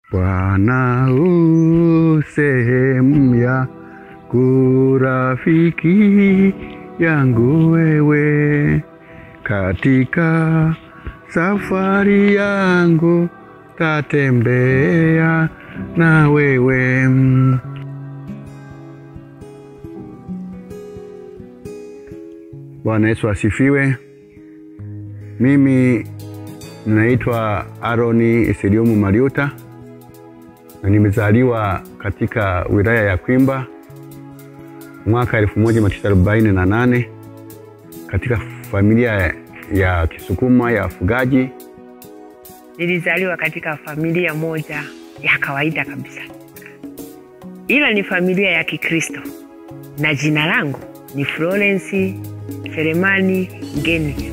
Bwana sehemu ya kurafiki yangu wewe, katika safari yangu tatembea na wewe. Bwana Yesu asifiwe. Mimi ninaitwa Aroni Malyuta na nimezaliwa katika wilaya ya Kwimba mwaka 1948 katika familia ya Kisukuma ya wafugaji. Nilizaliwa katika familia moja ya kawaida kabisa, ila ni familia ya Kikristo, na jina langu ni Florence Selemani Ngeni.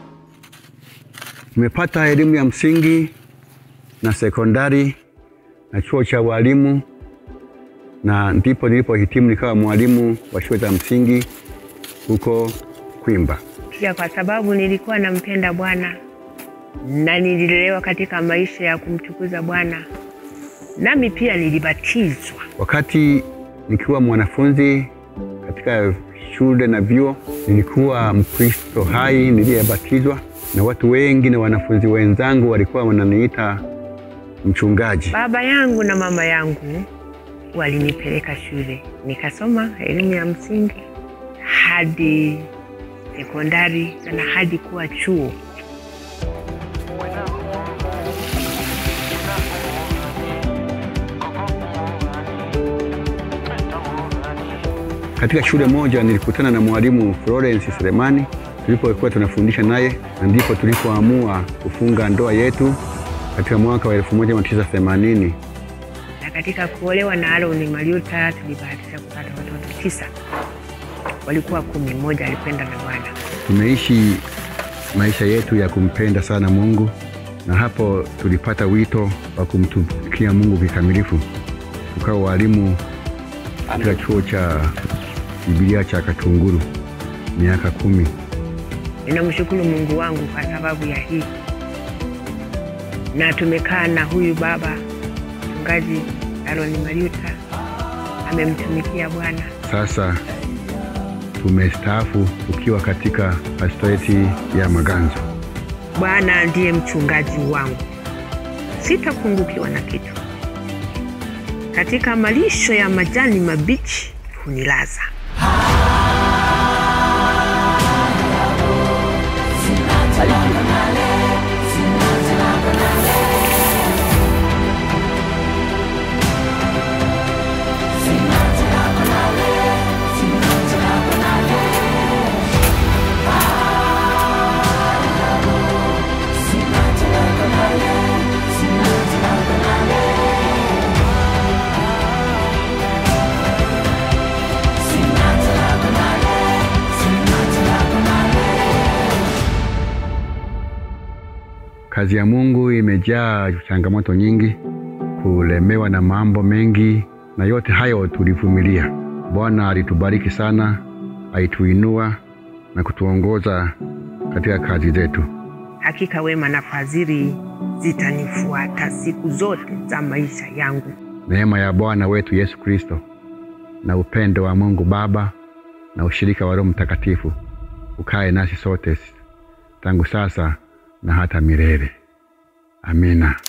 Nimepata elimu ya msingi na sekondari na chuo cha walimu, na ndipo nilipohitimu nikawa mwalimu wa shule za msingi huko Kwimba. Pia kwa sababu nilikuwa nampenda Bwana na nililelewa katika maisha ya kumtukuza Bwana, nami pia nilibatizwa. Wakati nikiwa mwanafunzi katika shule na vyuo, nilikuwa Mkristo hai niliyebatizwa, na watu wengi na wanafunzi wenzangu walikuwa wananiita mchungaji. Baba yangu na mama yangu walinipeleka shule, nikasoma elimu ya msingi hadi sekondari na hadi kuwa chuo. Katika shule moja nilikutana na mwalimu Florence Selemani, tulipokuwa tunafundisha naye, na ndipo tulipoamua kufunga ndoa yetu katika mwaka wa 1980. Na katika kuolewa na Lyuta Malyuta tulibahatika kupata watoto 9. Walikuwa 10, mmoja alipenda na Bwana. Tumeishi maisha yetu ya kumpenda sana Mungu, na hapo tulipata wito wa kumtumikia Mungu kikamilifu. Tukawa walimu katika chuo cha Biblia cha Katunguru miaka 10. Ninamshukuru Mungu wangu kwa sababu ya hii, na tumekaa na huyu baba mchungaji Lyuta Malyuta, amemtumikia Bwana. Sasa tumestaafu ukiwa katika pastoreti ya Maganzo. Bwana ndiye mchungaji wangu, sitapungukiwa na kitu. Katika malisho ya majani mabichi hunilaza. Kazi ya Mungu imejaa changamoto nyingi, kulemewa na mambo mengi, na yote hayo tulivumilia. Bwana alitubariki sana, aituinua na kutuongoza katika kazi zetu. Hakika wema na fadhili zitanifuata siku zote za maisha yangu. Neema ya Bwana wetu Yesu Kristo na upendo wa Mungu Baba na ushirika wa Roho Mtakatifu ukae nasi sote tangu sasa na hata milele. Amina.